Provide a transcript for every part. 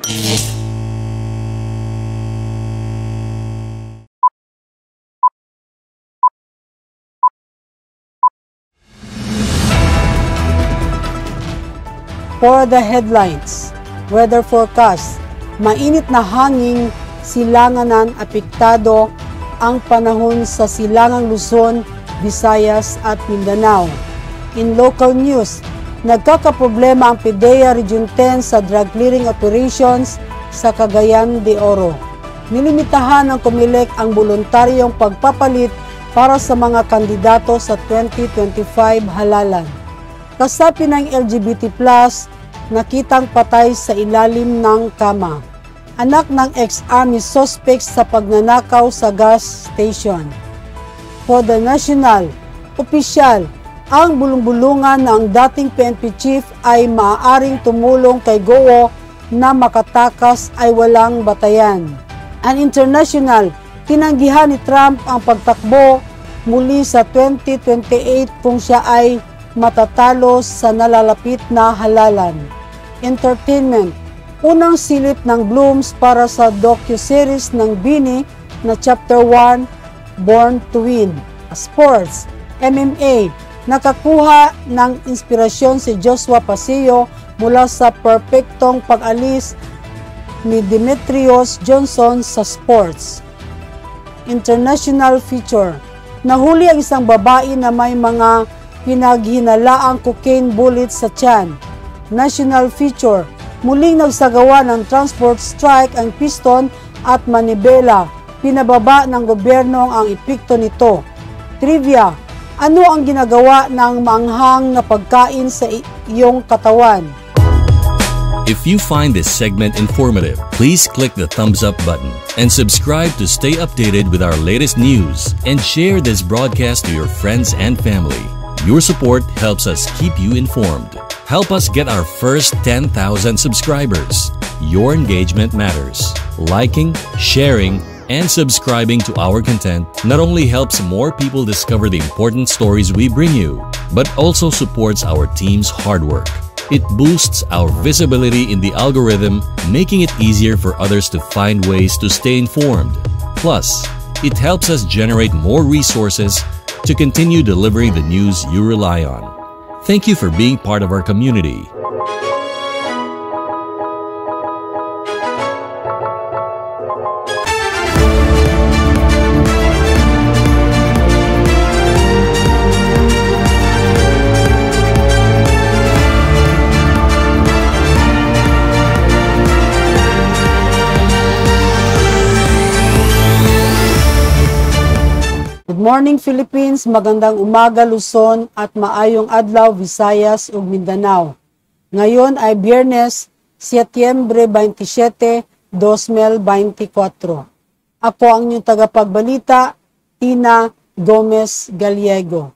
For the headlines, weather forecast, mainit na hangin, silanganan apektado ang panahon sa silangang Luzon, Visayas at Mindanao. In local news, nagkakaproblema ang PIDEA Region 10 sa drug clearing operations sa Cagayan de Oro. Nilimitahan ng COMELEC ang voluntaryong pagpapalit para sa mga kandidato sa 2025 halalan. Kasapi ng LGBT+, nakitang patay sa ilalim ng kama. Anak ng ex-army suspect sa pagnanakaw sa gas station. For the national, opisyal, ang bulong-bulungan ng dating PNP chief ay maaaring tumulong kay GOO na makatakas ay walang batayan. An international, tinanggihan ni Trump ang pagtakbo muli sa 2028 kung siya ay matatalo sa nalalapit na halalan. Entertainment, unang silip ng Blooms para sa docu-series ng Bini na Chapter 1, Born to Win. Sports, MMA, nakakuha ng inspirasyon si Joshua Pasio mula sa perpektong pag-alis ni Demetrius Johnson sa sports. International feature, nahuli ang isang babae na may mga pinaghinalaang cocaine bullets sa tiyan. National feature, muling nagsagawa ng transport strike ang Piston at Manibela. Pinababa ng gobyerno ang epekto nito. Trivia, ano ang ginagawa ng maanghang na pagkain sa iyong katawan? If you find this segment informative, please click the thumbs up button and subscribe to stay updated with our latest news and share this broadcast to your friends and family. Your support helps us keep you informed. Help us get our first 10,000 subscribers. Your engagement matters. Liking, sharing, and subscribing to our content not only helps more people discover the important stories we bring you, but also supports our team's hard work. It boosts our visibility in the algorithm, making it easier for others to find ways to stay informed. Plus, it helps us generate more resources to continue delivering the news you rely on. Thank you for being part of our community. Good morning Philippines, magandang umaga Luzon at maayong adlaw Visayas ug Mindanao. Ngayon ay Biyernes, Setyembre 27, 2024. Ako ang inyong tagapagbalita, Tina Gomez Gallego.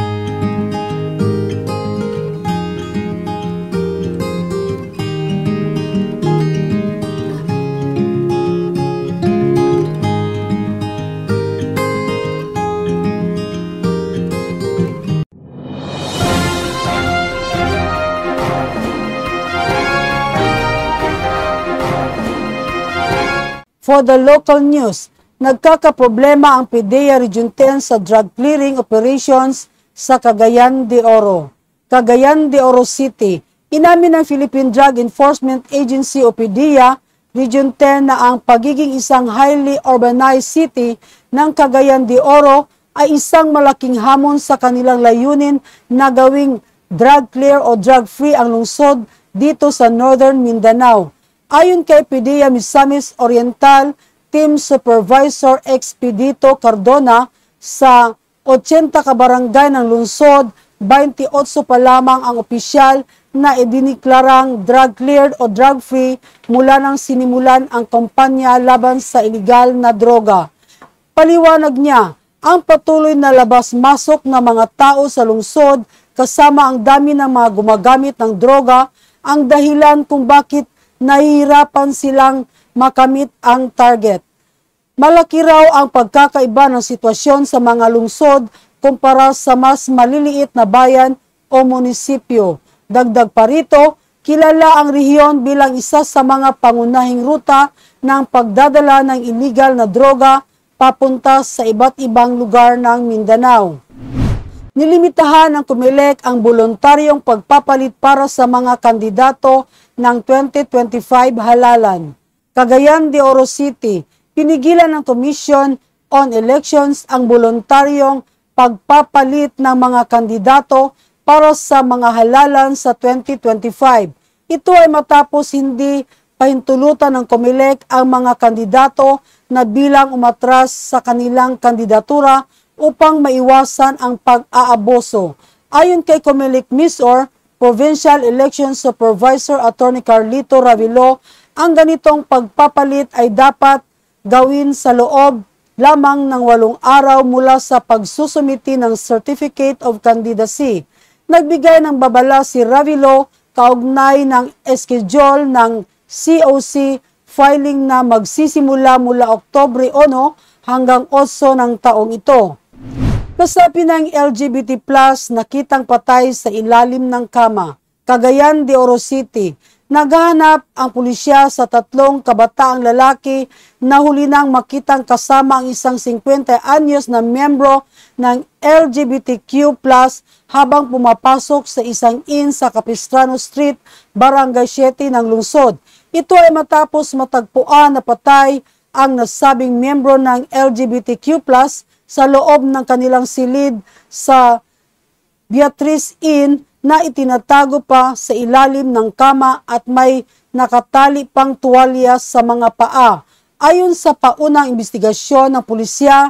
For the local news, nagkakaproblema ang PIDEA Region 10 sa drug clearing operations sa Cagayan de Oro. Cagayan de Oro City, inamin ng Philippine Drug Enforcement Agency o PIDEA Region 10 na ang pagiging isang highly urbanized city ng Cagayan de Oro ay isang malaking hamon sa kanilang layunin na gawing drug clear o drug free ang lungsod dito sa Northern Mindanao. Ayon kay PIDEA Misamis Oriental Team Supervisor Expedito Cardona, sa 80 kabarangay ng lungsod, 28 pa lamang ang opisyal na idiniklarang drug cleared o drug free mula nang sinimulan ang kampanya laban sa iligal na droga. Paliwanag niya, ang patuloy na labas-masok ng mga tao sa lungsod kasama ang dami ng mga gumagamit ng droga ang dahilan kung bakit nahihirapan silang makamit ang target. Malaki raw ang pagkakaiba ng sitwasyon sa mga lungsod kumpara sa mas maliliit na bayan o munisipyo. Dagdag pa rito, Kilala ang rehiyon bilang isa sa mga pangunahing ruta ng pagdadala ng illegal na droga papunta sa iba't ibang lugar ng Mindanao. Nilimitahan ng COMELEC ang voluntaryong pagpapalit para sa mga kandidato ng 2025 halalan. Cagayan de Oro City, pinigilan ng Commission on Elections ang voluntaryong pagpapalit ng mga kandidato para sa mga halalan sa 2025. Ito ay matapos hindi pahintulutan ng COMELEC ang mga kandidato na bilang umatras sa kanilang kandidatura upang maiwasan ang pag-aaboso. Ayon kay COMELEC MISOR, Provincial Election Supervisor Attorney Carlito Ravilo, ang ganitong pagpapalit ay dapat gawin sa loob lamang ng 8 araw mula sa pagsusumiti ng Certificate of Candidacy. Nagbigay ng babala si Ravilo kaugnay ng schedule ng COC filing na magsisimula mula Oktubre 1 hanggang 8 ng taong ito. Kasapi ng LGBT+ nakitang patay sa ilalim ng kama. Cagayan de Oro City, naghahanap ang pulisya sa 3 kabataang lalaki na huli nang makitang kasama ang isang 50 anyos na miyembro ng LGBTQ+ habang pumapasok sa isang inn sa Capistrano Street, Barangay 7 ng lungsod. Ito ay matapos matagpuan na patay ang nasabing miyembro ng LGBTQ+ sa loob ng kanilang silid sa Beatrice Inn na itinatago pa sa ilalim ng kama at may nakatali pang tuwalya sa mga paa. Ayon sa paunang investigasyon ng pulisya,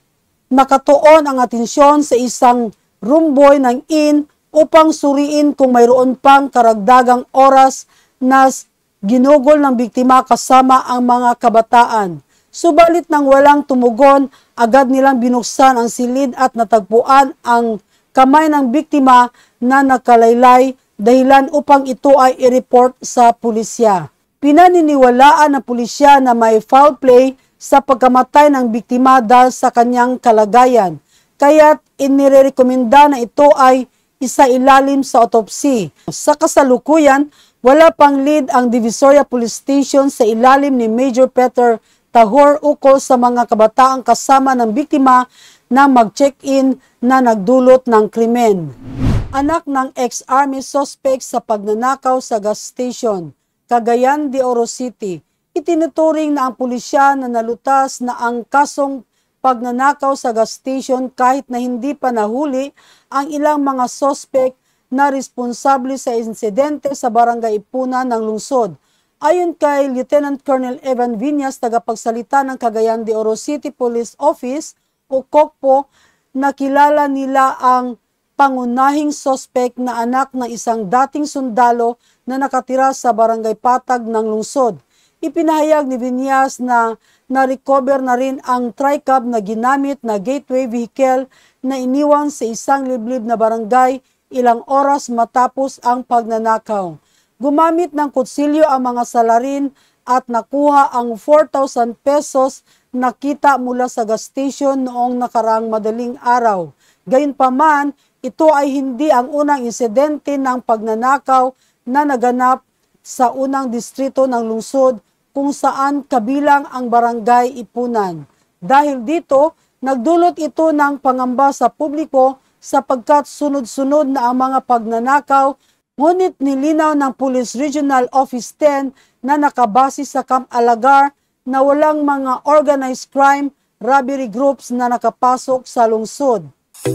nakatuon ang atensyon sa isang roomboy ng inn upang suriin kung mayroon pang karagdagang oras na ginugol ng biktima kasama ang mga kabataan. Subalit nang walang tumugon, agad nilang binuksan ang silid at natagpuan ang kamay ng biktima na nakalaylay dahilan upang ito ay i-report sa pulisya. Pinaniniwalaan ng pulisya na may foul play sa pagkamatay ng biktima dahil sa kanyang kalagayan, kaya't inirekomenda na ito ay isailalim sa autopsy. Sa kasalukuyan, wala pang lead ang Divisoria Police Station sa ilalim ni Major Peter Tahor ukol sa mga kabataang kasama ng biktima na mag-check-in na nagdulot ng krimen. Anak ng ex-army suspect sa pagnanakaw sa gas station, Cagayan de Oro City. Itinuturing na ang pulisya na nalutas na ang kasong pagnanakaw sa gas station kahit na hindi pa nahuli ang ilang mga suspect na responsable sa insidente sa Barangay Ipuna ng lungsod. Ayon kay Lieutenant Colonel Evan Viñas, tagapagsalita ng Cagayan de Oro City Police Office o COCPO, nakilala nila ang pangunahing suspect na anak ng isang dating sundalo na nakatira sa Barangay Patag ng lungsod. Ipinahayag ni Viñas na na-recover na rin ang TRICAB na ginamit na gateway vehicle na iniwan sa isang liblib na barangay ilang oras matapos ang pagnanakaw. Gumamit ng kutsilyo ang mga salarin at nakuha ang 4,000 pesos na kita mula sa gas station noong nakaraang madaling araw. Gayunpaman, ito ay hindi ang unang insidente ng pagnanakaw na naganap sa unang distrito ng lungsod kung saan kabilang ang Barangay Ipunan. Dahil dito, nagdulot ito ng pangamba sa publiko sapagkat sunod-sunod na ang mga pagnanakaw. Ngunit nilinaw ng Police Regional Office 10 na nakabase sa Camp Alagar na walang mga organized crime, robbery groups na nakapasok sa lungsod.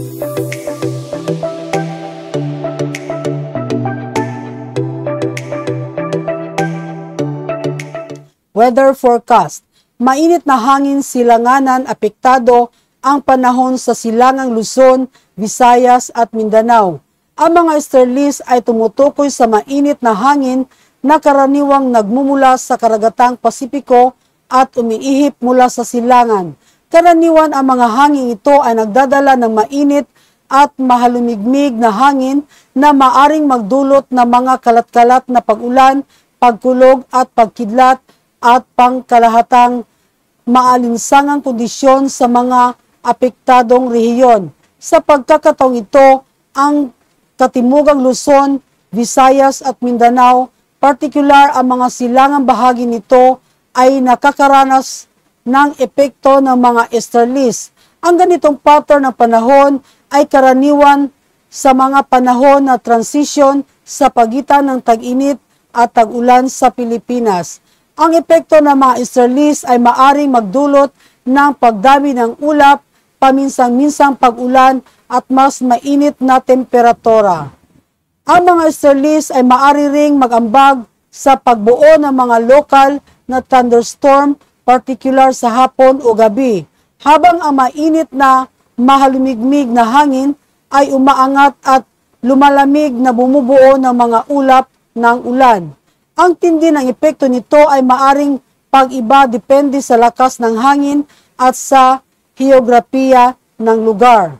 Weather forecast. Mainit na hangin silanganan, apektado ang panahon sa silangang Luzon, Visayas at Mindanao. Ang mga easterlies ay tumutukoy sa mainit na hangin na karaniwang nagmumula sa karagatang Pasipiko at umiihip mula sa silangan. Karaniwan ang mga hangin ito ay nagdadala ng mainit at mahalumigmig na hangin na maaring magdulot ng mga kalat-kalat na pag-ulan, pagkulog at pagkidlat at pangkalahatang maalinsangang kondisyon sa mga apektadong rehiyon. Sa pagkakataong ito, ang Katimugang Luzon, Visayas at Mindanao, partikular ang mga silangang bahagi nito ay nakakaranas ng epekto ng mga easterlies. Ang ganitong pattern ng panahon ay karaniwan sa mga panahon na transition sa pagitan ng tag-init at tag-ulan sa Pilipinas. Ang epekto ng mga easterlies ay maaring magdulot ng pagdami ng ulap, paminsang-minsang pag-ulan at mas mainit na temperatura. Ang mga easterlies ay maaari ring mag-ambag sa pagbuo ng mga lokal na thunderstorm, particular sa hapon o gabi, habang ang mainit na mahalumigmig na hangin ay umaangat at lumalamig na bumubuo ng mga ulap ng ulan. Ang tindi ng epekto nito ay maaring pag-iba depende sa lakas ng hangin at sa heograpiya ng lugar.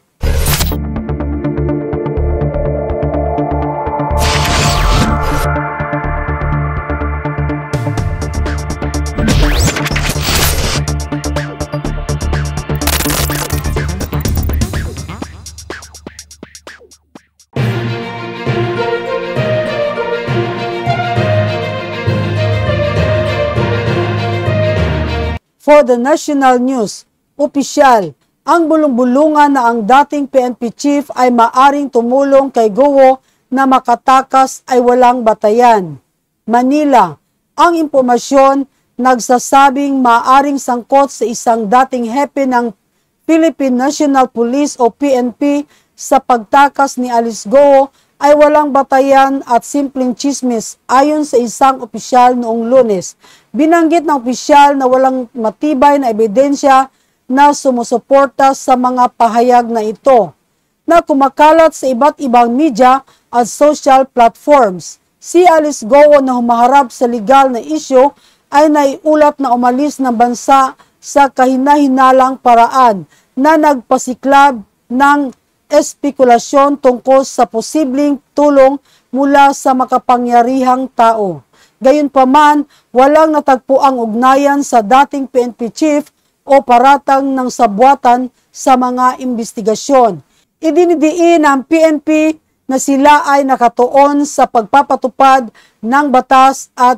For the national news, opisyal, ang bulong-bulungan na ang dating PNP chief ay maaring tumulong kay Guo na makatakas ay walang batayan. Manila, ang impormasyon nagsasabing maaring sangkot sa isang dating hepe ng Philippine National Police o PNP sa pagtakas ni Alice Guo ay walang batayan at simpleng chismis ayon sa isang opisyal noong Lunes. Binanggit ng opisyal na walang matibay na ebidensya na sumusuporta sa mga pahayag na ito, na kumakalat sa iba't ibang media at social platforms. Si Alice Guo na humaharap sa legal na isyu ay naiulat na umalis ng bansa sa kahina-hinalang paraan na nagpasiklab ng espekulasyon tungkol sa posibleng tulong mula sa makapangyarihang tao. Gayunpaman, walang natagpuang ugnayan sa dating PNP chief o paratang ng sabwatan sa mga investigasyon. Idinidiin ng PNP na sila ay nakatuon sa pagpapatupad ng batas at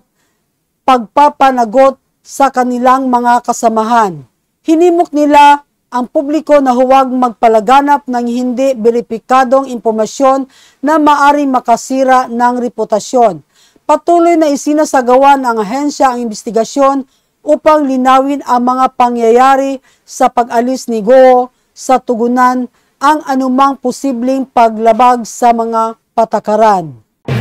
pagpapanagot sa kanilang mga kasamahan. Hinimok nila ang publiko na huwag magpalaganap ng hindi beripikadong impormasyon na maaring makasira ng reputasyon. Patuloy na isinasagawa ng ahensya ang investigasyon upang linawin ang mga pangyayari sa pag-alis ni Guo sa tugunan ang anumang posibleng paglabag sa mga patakaran.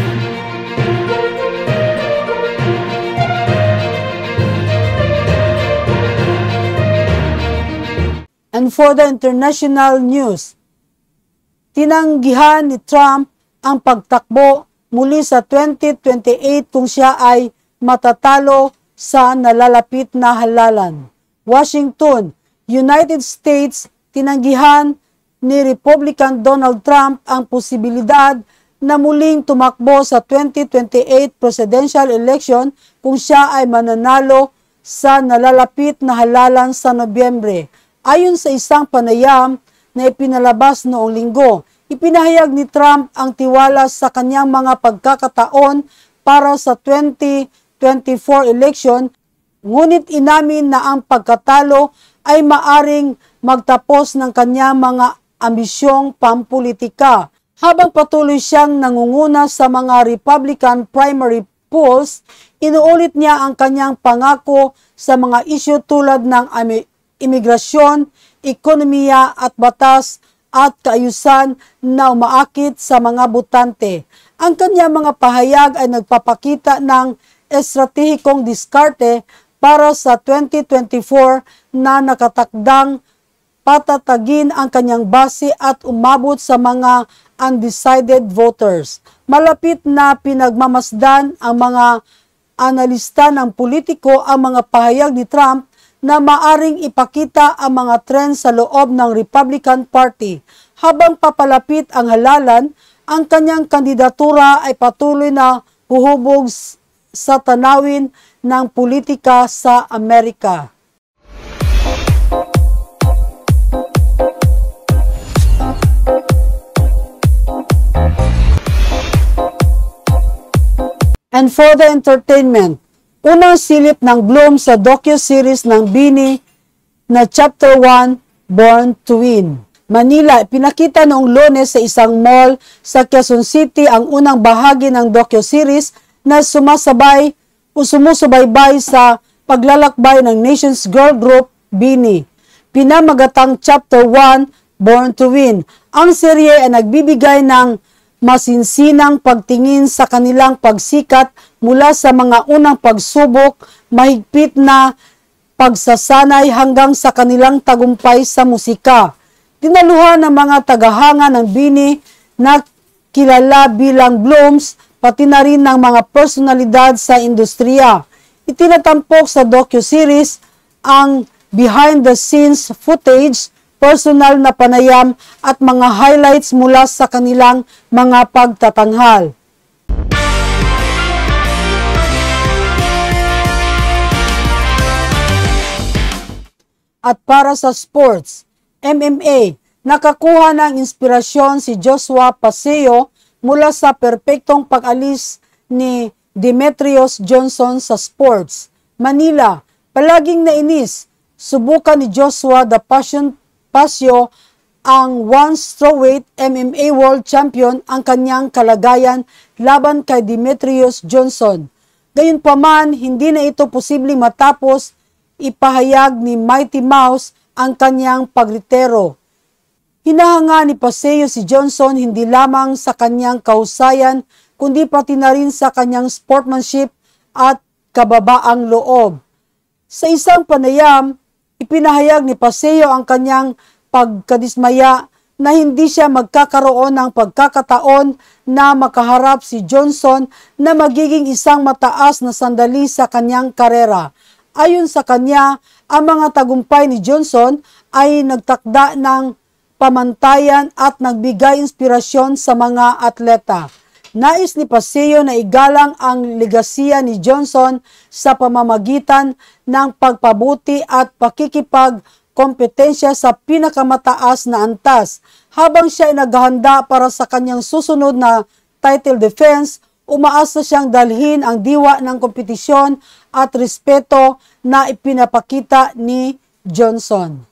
And for the international news, tinanggihan ni Trump ang pagtakbo muli sa 2028 kung siya ay matatalo sa nalalapit na halalan. Washington, United States, tinanggihan ni Republican Donald Trump ang posibilidad na muling tumakbo sa 2028 presidential election kung siya ay mananalo sa nalalapit na halalan sa Nobyembre. Ayon sa isang panayam na ipinalabas noong linggo, ipinahayag ni Trump ang tiwala sa kanyang mga pagkakataon para sa 2024 election, ngunit inamin na ang pagkatalo ay maaring magtapos ng kanyang mga ambisyong pampulitika. Habang patuloy siyang nangunguna sa mga Republican primary polls, inuulit niya ang kanyang pangako sa mga isyu tulad ng imigrasyon, ekonomiya at batas at kaayusan na umaakit sa mga botante. Ang kanyang mga pahayag ay nagpapakita ng estratehikong diskarte para sa 2024 na nakatakdang patatagin ang kanyang base at umabot sa mga undecided voters. Malapit na pinagmamasdan ang mga analista ng politiko ang mga pahayag ni Trump na maaring ipakita ang mga trend sa loob ng Republican Party. Habang papalapit ang halalan, ang kanyang kandidatura ay patuloy na huhubog sa tanawin ng politika sa Amerika. And for the entertainment, unang silip ng Bloom sa docu-series ng Bini na Chapter 1, Born to Win. Manila, pinakita noong Lunes sa isang mall sa Quezon City ang unang bahagi ng docu-series na sumusubaybay sa paglalakbay ng Nation's Girl Group, Bini. Pinamagatang Chapter 1, Born to Win. Ang serye ay nagbibigay ng masinsinang pagtingin sa kanilang pagsikat mula sa mga unang pagsubok, mahigpit na pagsasanay hanggang sa kanilang tagumpay sa musika. Dinaluhan ng mga tagahanga ng Bini na kilala bilang Blooms, pati na rin ng mga personalidad sa industriya. Itinatampok sa docu-series ang behind-the-scenes footage, personal na panayam at mga highlights mula sa kanilang mga pagtatanghal. At para sa sports, MMA, nakakuha ng inspirasyon si Joshua Paseo mula sa perpektong pag-alis ni Demetrius Johnson sa sports. Manila, palaging nainis, subukan ni Joshua the Paseo ang once strawweight MMA World Champion ang kanyang kalagayan laban kay Demetrius Johnson. Gayunpaman, hindi na ito posibleng matapos. Ipahayag ni Mighty Mouse ang kanyang pagritero. Hinahanga ni Paseo si Johnson hindi lamang sa kanyang kahusayan, kundi pati na rin sa kanyang sportsmanship at kababaang loob. Sa isang panayam, ipinahayag ni Paseo ang kanyang pagkadismaya na hindi siya magkakaroon ng pagkakataon na makaharap si Johnson na magiging isang mataas na sandali sa kanyang karera. Ayon sa kanya, ang mga tagumpay ni Johnson ay nagtakda ng pamantayan at nagbigay inspirasyon sa mga atleta. Nais ni Paseo na igalang ang legasiya ni Johnson sa pamamagitan ng pagpabuti at pakikipagkompetensya sa pinakamataas na antas. Habang siya ay naghahanda para sa kanyang susunod na title defense, umaasa siyang dalhin ang diwa ng kompetisyon at respeto na ipinapakita ni Johnson.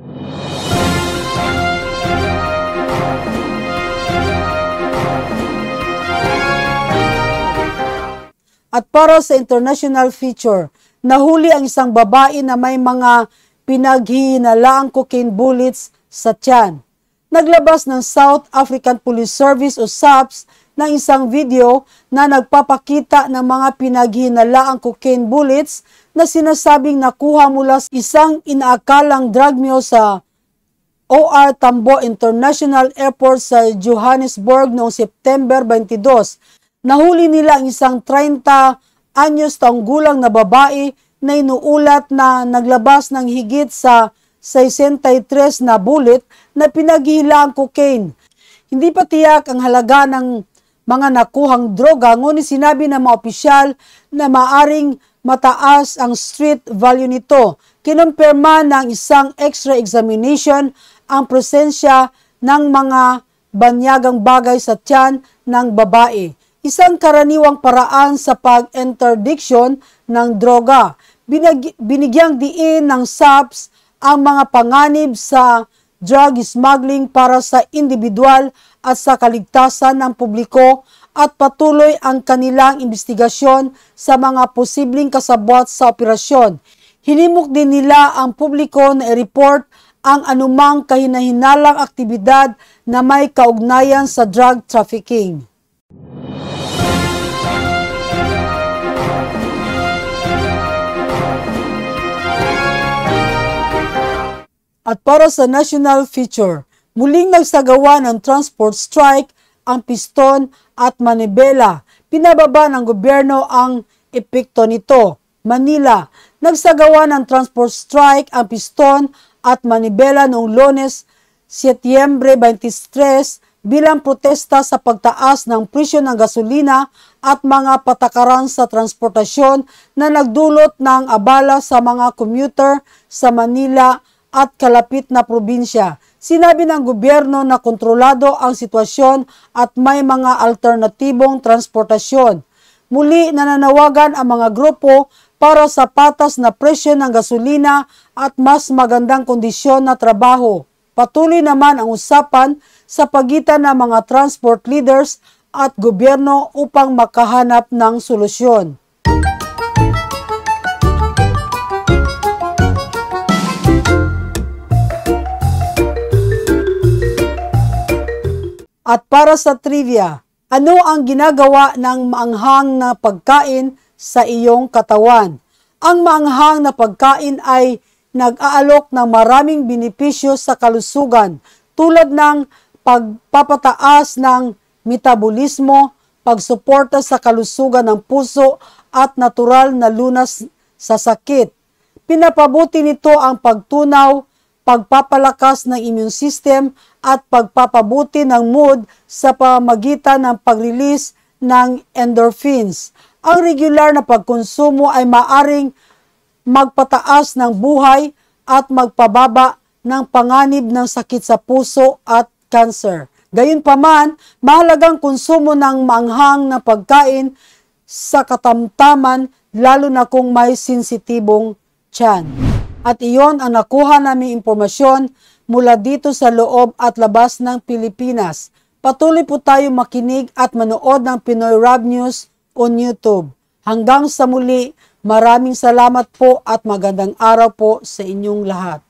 At para sa international feature, nahuli ang isang babae na may mga pinaghihinalaang cocaine bullets sa tiyan. Naglabas ng South African Police Service o SAPS ng isang video na nagpapakita ng mga pinaghihinalaang cocaine bullets na sinasabing nakuha mula sa isang inaakalang drug mule sa OR Tambo International Airport sa Johannesburg noong September 22. Nahuli nila ang isang 30 anyos taong gulang na babae na inuulat na naglabas ng higit sa 63 na bullet na pinaghihilaang cocaine. Hindi pa tiyak ang halaga ng mga nakuhang droga, ngunit sinabi ng mga opisyal na maaring mataas ang street value nito. Kinumpirma ng isang X-ray examination ang presensya ng mga banyagang bagay sa tiyan ng babae. Isang karaniwang paraan sa pag-interdiction ng droga. Binigyang diin ng SAPS ang mga panganib sa drug smuggling para sa individual at sa kaligtasan ng publiko at patuloy ang kanilang investigasyon sa mga posibleng kasabwat sa operasyon. Hinimok din nila ang publiko na i-report ang anumang kahinahinalang aktibidad na may kaugnayan sa drug trafficking. At para sa national feature, muling nagsagawa ng transport strike ang Piston at Manibela. Pinababa ng gobyerno ang epekto nito. Manila, nagsagawa ng transport strike ang Piston at Manibela noong Lunes, Setyembre 23 bilang protesta sa pagtaas ng presyo ng gasolina at mga patakaran sa transportasyon na nagdulot ng abala sa mga commuter sa Manila at kalapit na probinsya. Sinabi ng gobyerno na kontrolado ang sitwasyon at may mga alternatibong transportasyon. Muli nananawagan ang mga grupo para sa patas na presyo ng gasolina at mas magandang kondisyon na trabaho. Patuloy naman ang usapan sa pagitan ng mga transport leaders at gobyerno upang makahanap ng solusyon. At para sa trivia, ano ang ginagawa ng maanghang na pagkain sa iyong katawan? Ang maanghang na pagkain ay nag-aalok ng maraming benepisyo sa kalusugan tulad ng pagpapataas ng metabolismo, pagsuporta sa kalusugan ng puso at natural na lunas sa sakit. Pinapabuti nito ang pagtunaw, pagpapalakas ng immune system at pagpapabuti ng mood sa pamamagitan ng pag-release ng endorphins. Ang regular na pagkonsumo ay maaring magpataas ng buhay at magpababa ng panganib ng sakit sa puso at cancer. Gayunpaman, mahalagang konsumo ng maanghang na pagkain sa katamtaman lalo na kung may sensitibong tiyan. At iyon ang nakuha naming impormasyon mula dito sa loob at labas ng Pilipinas. Patuloy po tayong makinig at manood ng Pinoy Rab News on YouTube. Hanggang sa muli, maraming salamat po at magandang araw po sa inyong lahat.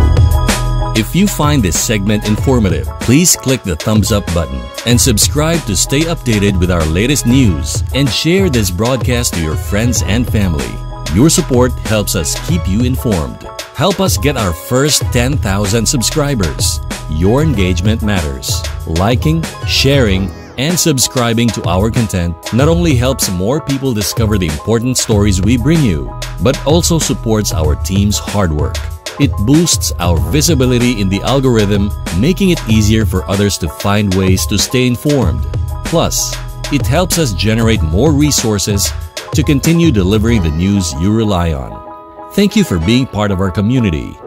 If you find this segment informative, please click the thumbs up button and subscribe to stay updated with our latest news and share this broadcast to your friends and family. Your support helps us keep you informed. Help us get our first 10,000 subscribers. Your engagement matters. Liking, sharing, and subscribing to our content not only helps more people discover the important stories we bring you, but also supports our team's hard work. It boosts our visibility in the algorithm, making it easier for others to find ways to stay informed. Plus, it helps us generate more resources to continue delivering the news you rely on. Thank you for being part of our community.